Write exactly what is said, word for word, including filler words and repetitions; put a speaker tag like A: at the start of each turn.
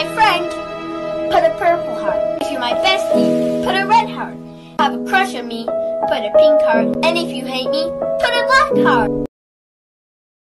A: my friend, put a purple heart. If you're my bestie, put a red heart. Have a crush on me, put a pink heart. And if you hate me, put a black heart.